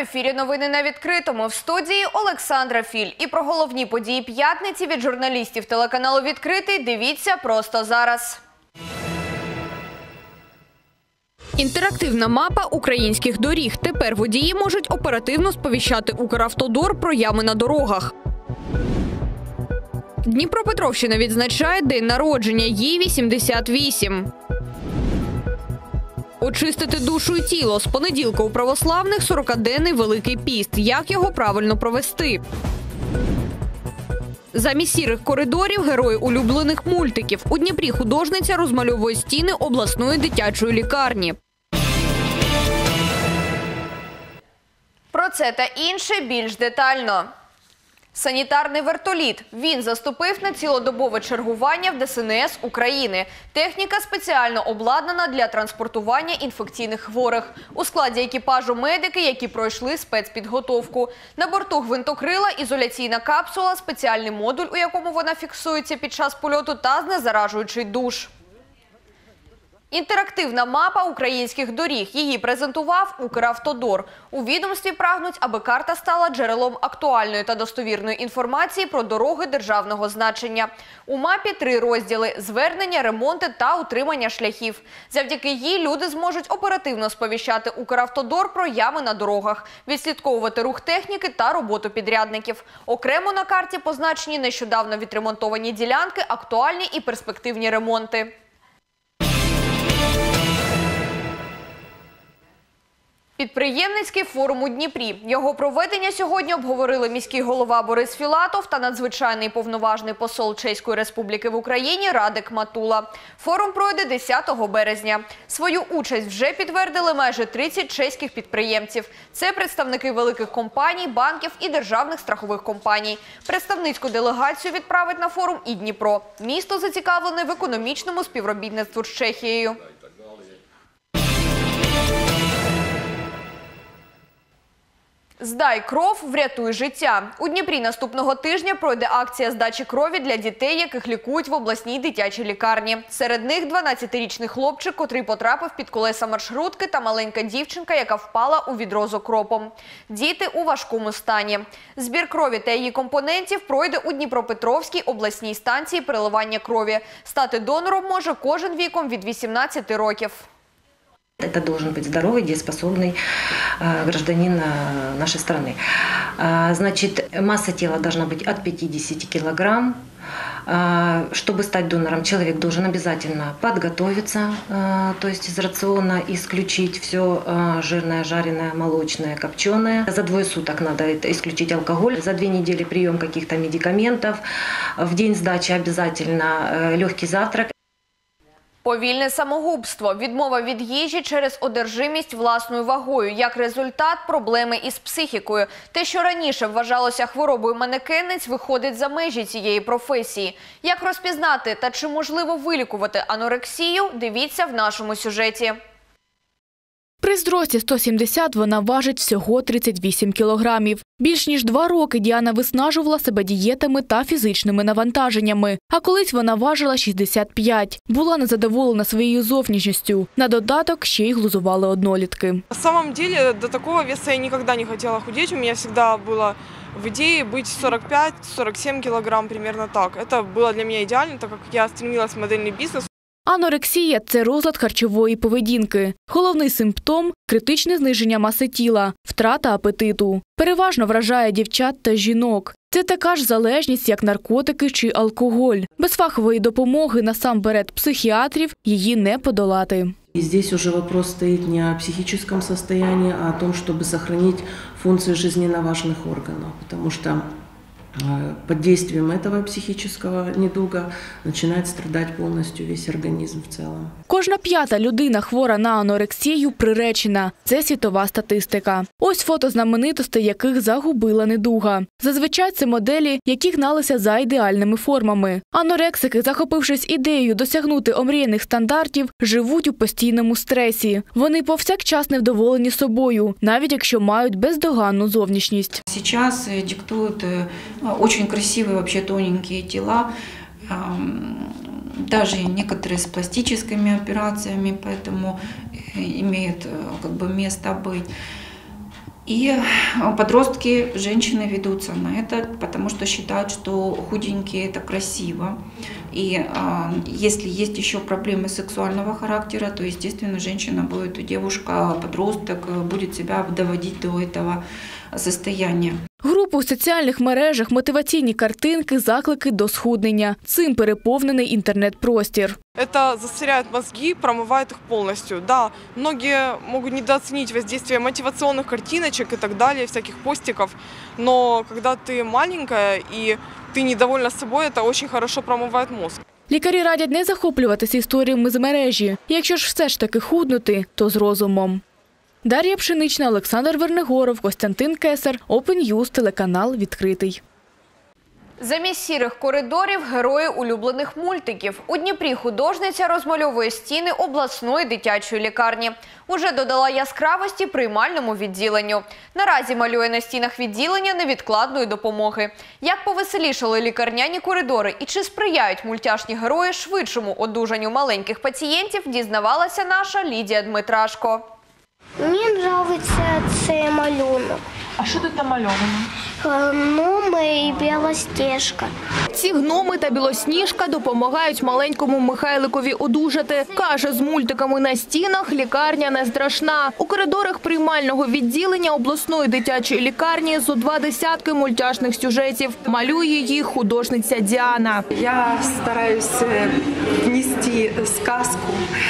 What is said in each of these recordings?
ефірі новини на відкритому. В студії Олександра Філь. І про головні події п'ятниці від журналістів телеканалу «Відкритий» дивіться просто зараз. Інтерактивна мапа українських доріг. Тепер водії можуть оперативно сповіщати Укравтодор про ями на дорогах. Дніпропетровщина відзначає день народження. Їй 88. Очистити душу і тіло. З понеділка у православних 40-денний Великий піст. Як його правильно провести? Замість сірих коридорів – герої улюблених мультиків. У Дніпрі художниця розмальовує стіни обласної дитячої лікарні. Про це та інше більш детально. Санітарний вертоліт. Він заступив на цілодобове чергування в ДСНС України. Техніка спеціально обладнана для транспортування інфекційних хворих. У складі екіпажу медики, які пройшли спецпідготовку. На борту гвинтокрила, ізоляційна капсула, спеціальний модуль, у якому вона фіксується під час польоту, та знезаражуючий душ. Інтерактивна мапа українських доріг. Її презентував Укравтодор. У відомстві прагнуть, аби карта стала джерелом актуальної та достовірної інформації про дороги державного значення. У мапі 3 розділи – звернення, ремонти та утримання шляхів. Завдяки їй люди зможуть оперативно сповіщати Укравтодор про ями на дорогах, відслідковувати рух техніки та роботу підрядників. Окремо на карті позначені нещодавно відремонтовані ділянки, актуальні і перспективні ремонти. Підприємницький форум у Дніпрі. Його проведення сьогодні обговорили міський голова Борис Філатов та надзвичайний повноважний посол Чеської Республіки в Україні Радек Матула. Форум пройде 10 березня. Свою участь вже підтвердили майже 30 чеських підприємців. Це представники великих компаній, банків і державних страхових компаній. Представницьку делегацію відправить на форум і Дніпро. Місто зацікавлене в економічному співробітництві з Чехією. «Здай кров, врятуй життя». У Дніпрі наступного тижня пройде акція здачі крові для дітей, яких лікують в обласній дитячій лікарні. Серед них 12-річний хлопчик, котрий потрапив під колеса маршрутки, та маленька дівчинка, яка впала у відро з окропом. Діти у важкому стані. Збір крові та її компонентів пройде у Дніпропетровській обласній станції переливання крові. Стати донором може кожен віком від 18 років. Это должен быть здоровый, дееспособный гражданин нашей страны. Значит, масса тела должна быть от 50 килограмм. Чтобы стать донором, человек должен обязательно подготовиться, то есть из рациона исключить все жирное, жареное, молочное, копченое. За 2 суток надо исключить алкоголь, за 2 недели прием каких-то медикаментов, в день сдачи обязательно легкий завтрак. Повільне самогубство, відмова від їжі через одержимість власною вагою. Як результат – проблеми із психікою. Те, що раніше вважалося хворобою манекенниць, виходить за межі цієї професії. Як розпізнати та чи можливо вилікувати анорексію – дивіться в нашому сюжеті. При зрості 170 вона важить всього 38 кілограмів. Більш ніж 2 роки Діана виснажувала себе дієтами та фізичними навантаженнями. А колись вона важила 65. Була незадоволена своєю зовнішністю. На додаток ще й глузували однолітки. На самом деле, до такого веса я никогда не хотела худеть. У меня всегда было в идее быть 45-47 килограмм, примерно так. Это было для меня идеально, так как я стремилась в модельный бизнес. Анорексія – це розлад харчової поведінки. Головний симптом – критичне зниження маси тіла, втрата апетиту. Переважно вражає дівчат та жінок. Це така ж залежність, як наркотики чи алкоголь. Без фахової допомоги, насамперед психіатрів, її не подолати. И здесь уже вопрос стоит не о психическом состоянии, а о том, чтобы сохранить функции жизненно важных органов. Потому что под действием этого психического недуга начинает страдать полностью весь организм в целом. Кожна 5-та людина, хвора на анорексію, приречена. Це світова статистика. Ось фото знаменитостей, яких загубила недуга. Зазвичай це моделі, які гналися за ідеальними формами. Анорексики, захопившись ідеєю досягнути омріяних стандартів, живуть у постійному стресі. Вони повсякчас невдоволені собою, навіть якщо мають бездоганну зовнішність. Сейчас диктуют очень красивые вообще тоненькие тела, даже некоторые с пластическими операциями, поэтому имеют как бы место быть. И подростки, женщины ведутся на это, потому что считают, что худенькие – это красиво. И если есть еще проблемы сексуального характера, то, естественно, женщина будет, девушка, подросток будет себя доводить до этого состояния. Групи у соціальних мережах, мотиваційні картинки, заклики до схуднення. Цим переповнений інтернет-простір. Это засоряет мозги, промывает их полностью. Да, многие могут недооценить воздействие мотивационных картиночек и так далее, всяких постиков. Но когда ты маленькая и ты недовольна собой, это очень хорошо промывает мозг. Лікарі радять не захоплюватися історіями з мережі. Якщо ж все ж таки худнути, то з розумом. Дар'я Пшенична, Олександр Вернигоров, Костянтин Кесар, Open News, телеканал «Відкритий». Замість сірих коридорів – герої улюблених мультиків. У Дніпрі художниця розмальовує стіни обласної дитячої лікарні. Уже додала яскравості приймальному відділенню. Наразі малює на стінах відділення невідкладної допомоги. Як повеселішали лікарняні коридори і чи сприяють мультяшні герої швидшому одужанню маленьких пацієнтів, дізнавалася наша Лідія Дмитрашко. Мені подобається цей малюнок. А що тут намальовано? Гноми і Білосніжка. Ці гноми та Білосніжка допомагають маленькому Михайликові одужати. Каже, з мультиками на стінах лікарня не страшна. У коридорах приймального відділення обласної дитячої лікарні зо 20 мультяшних сюжетів. Малює їх художниця Діана. Я стараюсь внести сказку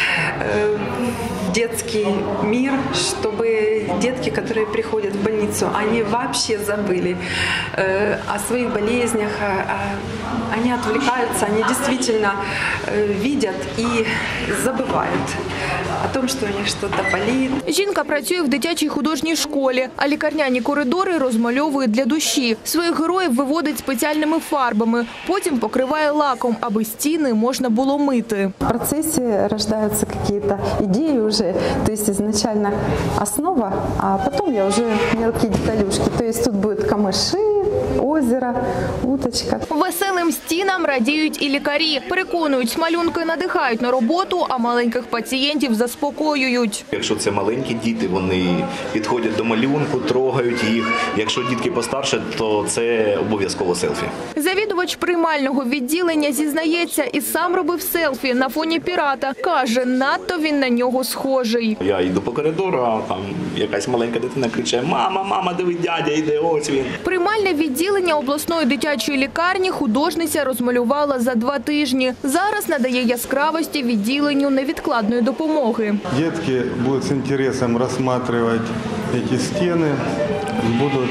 в детский мир, чтобы детки, которые приходят в больницу, они вообще забыли о своих болезнях, они отвлекаются, они действительно видят и забывают о том, что у них что-то болит. Жінка працює в дитячій художній школі, а лікарняні коридори розмальовує для душі. Своїх героїв виводить спеціальними фарбами, потім покриває лаком, аби стіни можна було мити. В процессе рождаются какие-то идеи уже, то есть изначально основа, а потом я уже мелкие деталюшки. То есть тут будут камыши, озеро, уточка. Веселим стінам радіють і лікарі. Переконують, малюнки надихають на роботу, а маленьких пацієнтів заспокоюють. Якщо це маленькі діти, вони підходять до малюнку, трогають їх. Якщо дітки постарше, то це обов'язково селфі. Завідувач приймального відділення зізнається, і сам робив селфі на фоні пірата. Каже, надто він на нього схожий. Я йду по коридору, а там якась маленька дитина кричає: "Мама, мама, диви, дядя йде, ось він". Приймальне відділення обласної дитячої лікарні художниця розмалювала за 2 тижні. Зараз надає яскравості відділенню невідкладної допомоги. Детки будут с интересом рассматривать эти стены, будут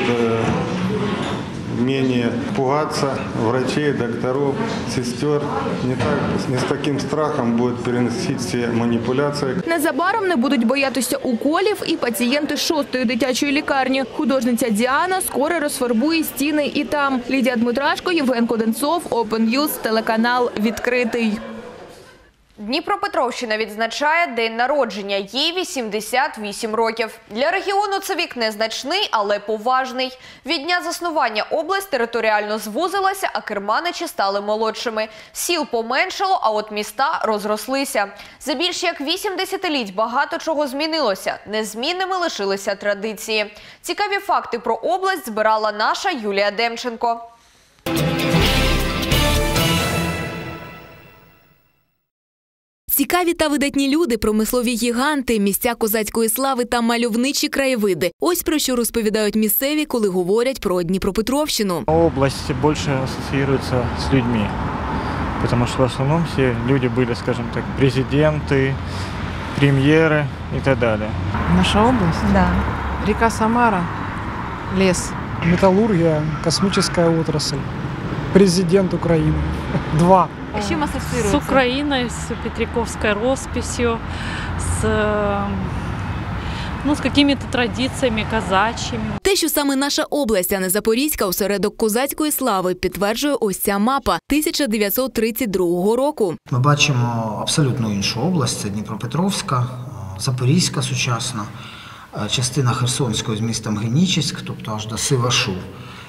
менее пугаться врачей, докторов, сестер. Не с таким страхом будут переносить все манипуляции. Незабаром не будуть боятися уколів і пацієнти 6-ї дитячої лікарні. Художниця Діана скоро розфарбує стіни і там. Лідія Дмитрашко, Євген Коденцов, Open News, телеканал «Відкритий». Дніпропетровщина відзначає день народження. Їй 88 років. Для регіону це вік незначний, але поважний. Від дня заснування область територіально звузилася, а керманичі стали молодшими. Сіл поменшало, а от міста розрослися. За більш як 8 десятиліть багато чого змінилося. Незмінними лишилися традиції. Цікаві факти про область збирала наша Юлія Демченко. Цікаві та видатні люди, промислові гіганти, місця козацької слави та мальовничі краєвиди. Ось про що розповідають місцеві, коли говорять про Дніпропетровщину. Область більше асоціюється з людьми, тому що в основному всі люди були, скажімо так, президенти, прем'єри і так далі. Наша область? Да. Река Самара, лес. Металлургия, космическая отрасль. Президент Украины. 2. С чем ассоциируется? С Украиной, с Петриковской росписью, с какими-то традиціями казачими. Те, що саме наша область, а не Запорізька, осередок козацької слави, підтверджує ось ця мапа 1932 року. Ми бачимо абсолютно іншу область – це Дніпропетровська, Запорізька сучасна, частина Херсонської з містом Генічеськ, тобто аж до Сивашу.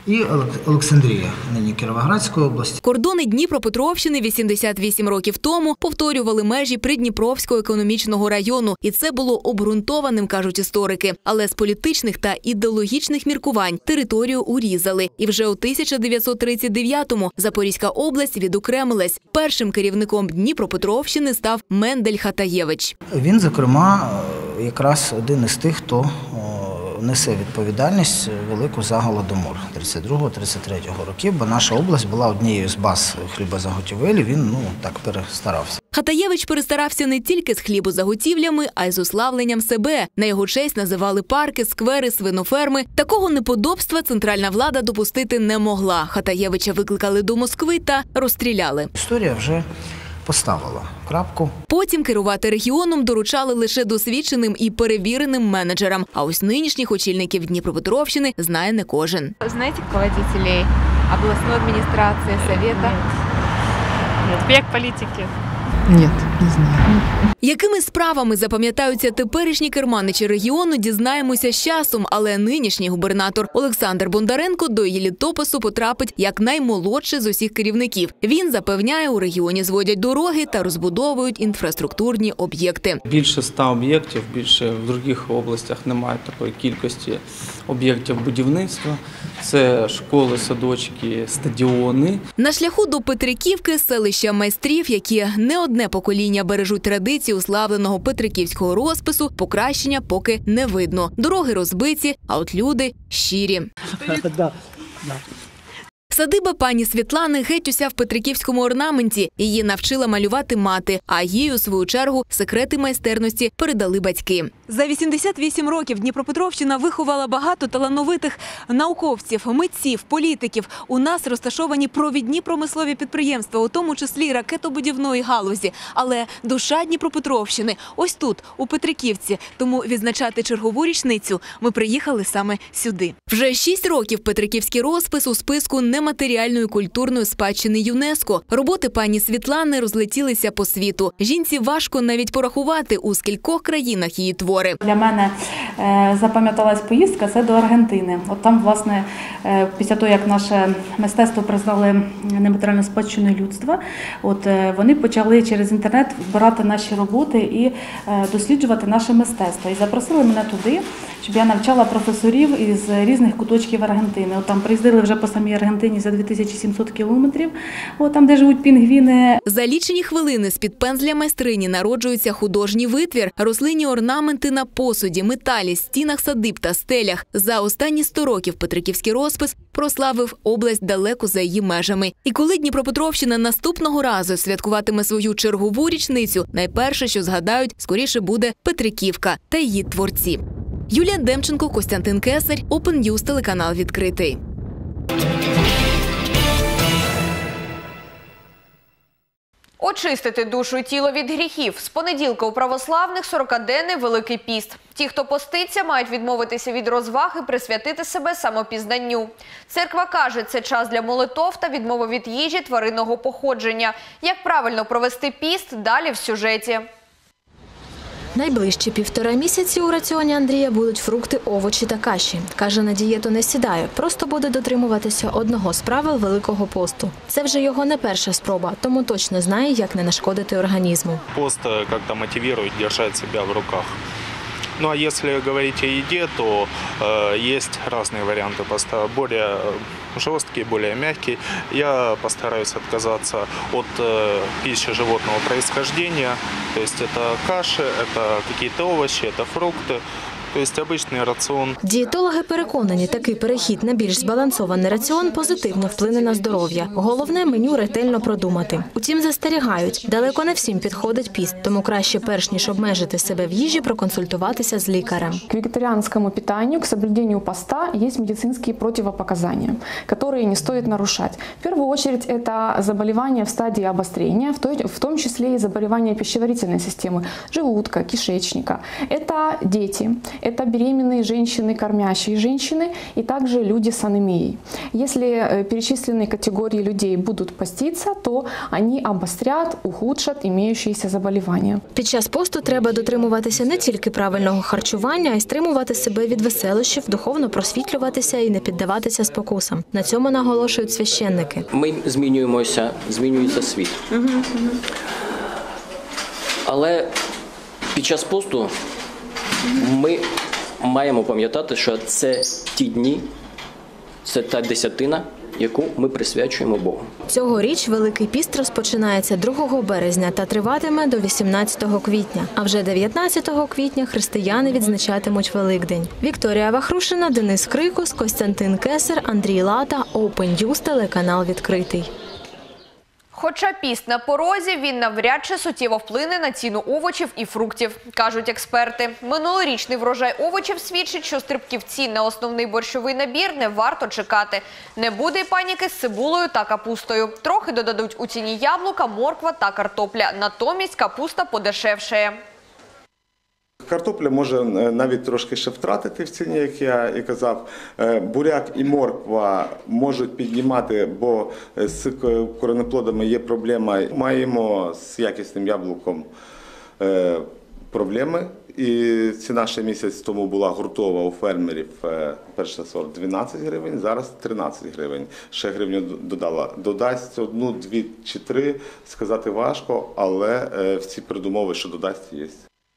і Олександрія, нині Кіровоградської області. Кордони Дніпропетровщини 88 років тому повторювали межі Придніпровського економічного району. І це було обґрунтованим, кажуть історики. Але з політичних та ідеологічних міркувань територію урізали. І вже у 1939-му Запорізька область відокремилась. Першим керівником Дніпропетровщини став Мендель Хатаєвич. Він, зокрема, якраз один із тих, хто несе відповідальність велику за Голодомор 32-33 років, бо наша область була однією з баз хлібозаготівелі, він так перестарався. Хатаєвич перестарався не тільки з хлібозаготівлями, а й з уславленням себе. На його честь називали парки, сквери, свиноферми. Такого неподобства центральна влада допустити не могла. Хатаєвича викликали до Москви та розстріляли. Історія вже поставила крапку. Потім керувати регіоном доручали лише досвідченим і перевіреним менеджерам. А ось нинішніх очільників Дніпропетровщини знає не кожен. Знаєте руководителей обласної адміністрації, совета? Нет, як політики. Нет, не знаю. Якими справами запам'ятаються теперішні керманичі регіону, дізнаємося з часом, але нинішній губернатор Олександр Бондаренко до її літопису потрапить як наймолодший з усіх керівників. Він запевняє, у регіоні зводять дороги та розбудовують інфраструктурні об'єкти. Більше 100 об'єктів, більше в інших областях немає такої кількості об'єктів будівництва. Це школи, садочки, стадіони. На шляху до Петриківки – селища майстрів, які не одне покоління бережуть традиції уславленого петриківського розпису, покращення поки не видно. Дороги розбиті, а от люди – щирі. Садиба пані Світлани геть уся в петриківському орнаменті. Її навчила малювати мати, а їй, у свою чергу, секрети майстерності передали батьки. За 88 років Дніпропетровщина виховала багато талановитих науковців, митців, політиків. У нас розташовані провідні промислові підприємства, у тому числі й ракетобудівної галузі. Але душа Дніпропетровщини ось тут, у Петриківці. Тому відзначати чергову річницю ми приїхали саме сюди. Вже 6 років петриківський розпис у списку нематеріальної культурної спадщини ЮНЕСКО. Роботи пані Світлани розлетілися по світу. Жінці важко навіть порахувати, у скількох країнах її твори. Для мене запам'яталась поїздка – це до Аргентини. От там, власне, після того, як наше мистецтво признали нематеріальною спадщиною людства, от вони почали через інтернет збирати наші роботи і досліджувати наше мистецтво. І запросили мене туди, щоб я навчала професорів із різних куточків Аргентини. От там приїздили вже по самій Аргентині за 2700 кілометрів, от там, де живуть пінгвіни. За лічені хвилини з-під пензля майстрині народжується художній витвір, рослинні орнаменти на посуді, металі, стінах садиб та стелях. За останні 100 років петриківський розпис прославив область далеко за її межами. І коли Дніпропетровщина наступного разу святкуватиме свою чергову річницю, найперше, що згадають, скоріше буде Петриківка та її творці. Юлія Демченко, Костянтин Кесарь, Open News, телеканал «Відкритий». Очистити душу і тіло від гріхів. З понеділка у православних 40-денний Великий піст. Ті, хто поститься, мають відмовитися від розваг і присвятити себе самопізнанню. Церква каже, це час для молитов та відмови від їжі тваринного походження. Як правильно провести піст – далі в сюжеті. Найближчі 1,5 місяці у раціоні Андрія будуть фрукти, овочі та каші. Каже, на дієту не сідає, просто буде дотримуватися одного з правил Великого посту. Це вже його не перша спроба, тому точно знає, як не нашкодити організму. Пост як-то мотивує тримати себе в руках. Ну а если говорить о еде, то есть разные варианты поста, более жесткие, более мягкие. Я постараюсь отказаться от пищи животного происхождения, то есть это каши, это какие-то овощи, это фрукты. Тобто обичний раціон. Дієтологи переконані, такий перехід на більш збалансований раціон позитивно вплине на здоров'я. Головне – меню ретельно продумати. Утім, застерігають, далеко не всім підходить піст, тому краще, перш ніж обмежити себе в їжі, проконсультуватися з лікарем. К вегетарианскому питанию, к соблюдению поста есть медицинские противопоказания, которые не стоит нарушать. В первую очередь, это заболевания в стадии обострения, в том числе и заболевания пищеварительной системы, желудка, кишечника. Это дети. это беременные женщины, кормящие женщины и также люди с анемией. Если перечисленные категории людей будут поститься, то они обострят, ухудшат имеющиеся заболевания. Під час посту треба дотримуватися не тільки правильного харчування, а й стримувати себе від веселощів, духовно просвітлюватися і не піддаватися спокусам. На цьому наголошують священники. Ми змінюємося, змінюється світ. Але під час посту ми маємо пам'ятати, що це ті дні, це та десятина, яку ми присвячуємо Богу. Цьогоріч Великий піст розпочинається 2 березня та триватиме до 18 квітня. А вже 19 квітня християни відзначатимуть Великдень. Вікторія Вахрушина, Денис Крикус, Костянтин Кесар, Андрій Лата, Open News, телеканал «Відкритий». Хоча піст на порозі, він навряд чи суттєво вплине на ціну овочів і фруктів, кажуть експерти. Минулорічний врожай овочів свідчить, що стрибків цін на основний борщовий набір не варто чекати. Не буде й паніки з цибулею та капустою. Трохи додадуть у ціні яблука, морква та картопля. Натомість капуста подешевшає. Картопля може навіть трошки ще втратити в ціні, як я і казав. Буряк і морква можуть піднімати, бо з коренеплодами є проблема. Маємо з якісним яблуком проблеми. І ціна ще місяць тому була гуртова у фермерів, перший сорт 12 гривень, зараз 13 гривень. Ще гривню додала. Додасть 1, 2 чи 3, сказати важко, але всі передумови, що додасть, є.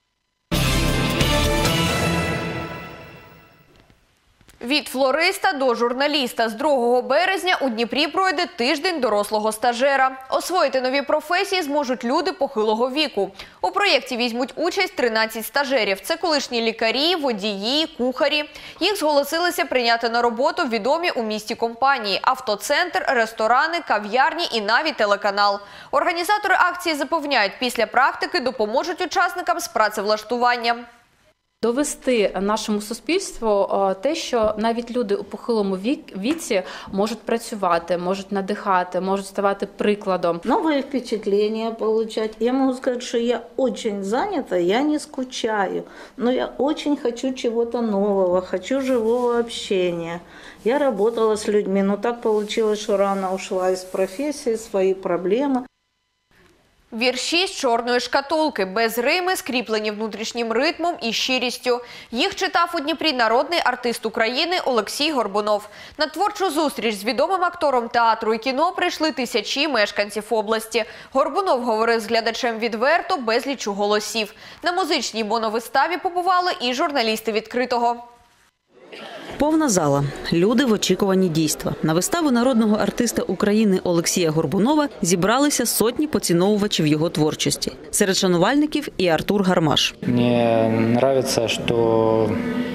Від флориста до журналіста. З 2 березня у Дніпрі пройде тиждень дорослого стажера. Освоїти нові професії зможуть люди похилого віку. У проєкті візьмуть участь 13 стажерів. Це колишні лікарі, водії, кухарі. Їх зголосилися прийняти на роботу відомі у місті компанії – автоцентр, ресторани, кав'ярні і навіть телеканал. Організатори акції запевняють, після практики допоможуть учасникам з працевлаштуванням. Довести нашому суспільству те, що навіть люди у похилому віці можуть працювати, можуть надихати, можуть ставати прикладом. Новые впечатления получать. Я могу сказать, что я очень занята, я не скучаю, но я очень хочу чего-то нового, хочу живого общения. Я работала с людьми, но так получилось, что рано ушла из профессии, свои проблемы. Вірші з чорної шкатулки, без рими, скріплені внутрішнім ритмом і щирістю. Їх читав у Дніпрі народний артист України Олексій Горбунов. На творчу зустріч з відомим актором театру і кіно прийшли тисячі мешканців області. Горбунов говорив з глядачем відверто, безлічу голосів. На музичній моновиставі побували і журналісти «Відкритого». Повна зала. Люди в очікуванні дійства. На виставу народного артиста України Олексія Горбунова зібралися сотні поціновувачів його творчості. Серед шанувальників і Артур Гармаш. Мені подобається, що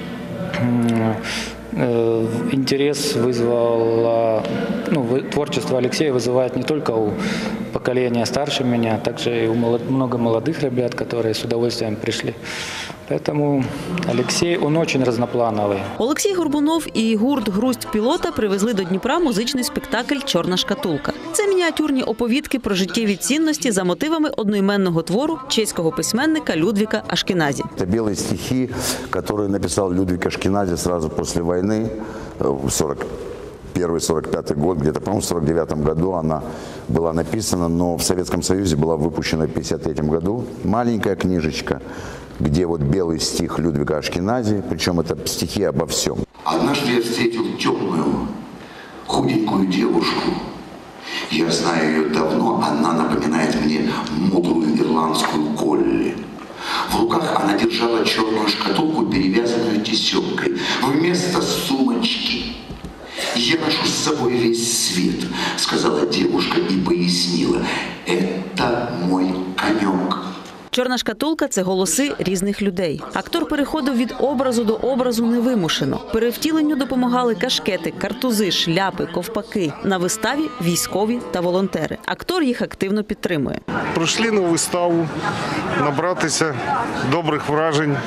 интерес вызвало, творчество Алексея вызывает не только у поколения старше меня, также и у много молодых ребят, которые с удовольствием пришли. Поэтому Алексей, он очень разноплановый. Олексій Горбунов і гурт «Грусть пілота» привезли до Дніпра музичний спектакль «Чорна шкатулка». Це мініатюрні оповідки про життєві цінності за мотивами одноіменного твору чеського письменника Людвіка Ашкеназі. Це білі стихи, які написав Людвік Ашкеназі одразу після війни, в 41-45 год, где-то, по-моему, в 49 году она была написана, но в Советском Союзе была выпущена в 53 году. Маленькая книжечка, где вот белый стих Людвига Ашкенази, причем это стихи обо всем. Однажды я встретил темную, худенькую девушку. Я знаю ее давно, она напоминает мне мудрую ирландскую Колли. В руках она держала черную шкатулку, перевязанную тесемкой, вместо сумочки. «Я ношу с собой весь свет», — сказала девушка и пояснила. «Это мой конек». «Чорна шкатулка» – це голоси різних людей. Актор переходив від образу до образу невимушено. Перевтіленню допомагали кашкети, картузи, шляпи, ковпаки. На виставі – військові та волонтери. Актор їх активно підтримує. Прийшли на виставу, набратися добрих вражень.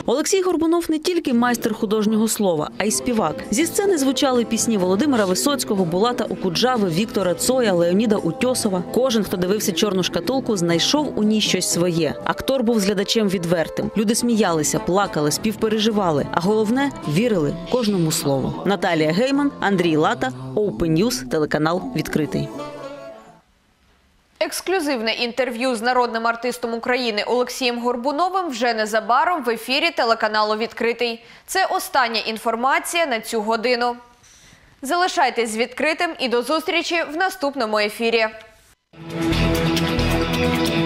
Олексій Горбунов не тільки майстер художнього слова, а й співак. Зі сцени звучали пісні Володимира Висоцького, Булата Окуджави, Віктора Цоя, Леоніда Утьосова. Кожен, хто дивився «Чорну шкатулку», знайшов у ній щось своє. Актор був з глядачем відвертим. Люди сміялися, плакали, співпереживали. А головне – вірили кожному слову. Наталія Гейман, Андрій Лата, Open News, телеканал «Відкритий». Ексклюзивне інтерв'ю з народним артистом України Олексієм Горбуновим вже незабаром в ефірі телеканалу «Відкритий». Це остання інформація на цю годину. Залишайтесь з «Відкритим» і до зустрічі в наступному ефірі.